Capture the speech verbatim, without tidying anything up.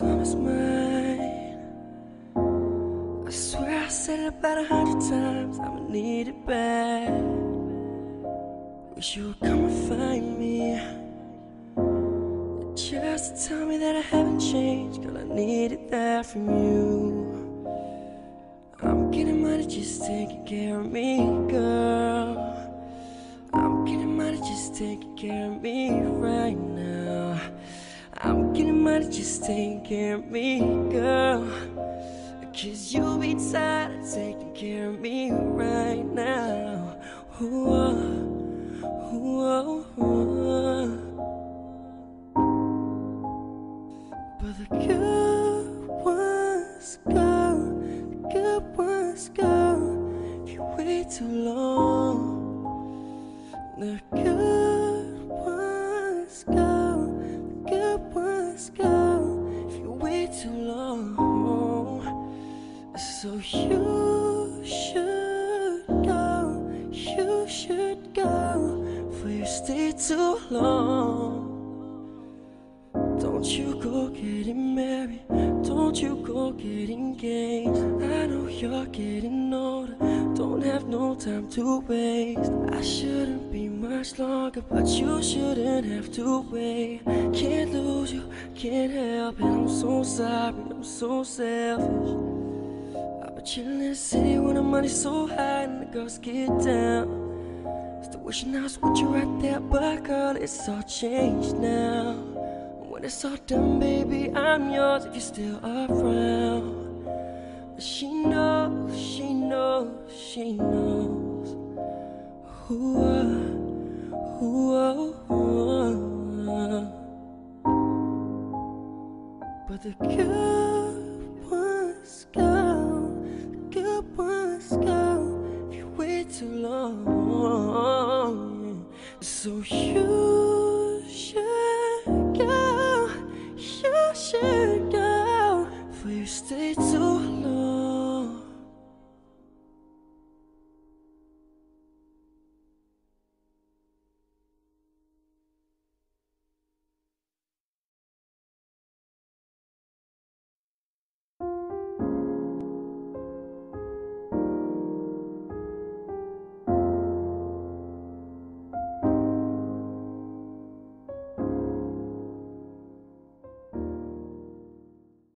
time is mine. I swear I said it about a hundred times, I'ma need it back. Wish you would come and find me, just to tell me that I haven't changed. Girl, I needed that from you. I'm getting money just taking care of me, girl. I'm getting money just taking care of me right now. I'm getting money just taking care of me, girl. Cause you'll be tired of taking care of me right now. Ooh, ooh, ooh. But the good ones go, the good ones go if you wait too long. The good ones go, the good ones go if you wait too long. So you should go, you should go, for you stay too long. Don't you go getting married, don't you go get engaged. I know you're getting older, don't have no time to waste. I shouldn't be much longer, but you shouldn't have to wait. Can't lose you, can't help it, I'm so sorry, I'm so selfish. I've been chillin' in the city when the money's so high and the girls get down. Still wishing I was with you right there, but girl, it's all changed now. When it's all done, baby, I'm yours if you're still around. But she knows, she knows, she knows. Ooh, ooh, ooh. But the good ones go, the good ones go if you wait too long. So you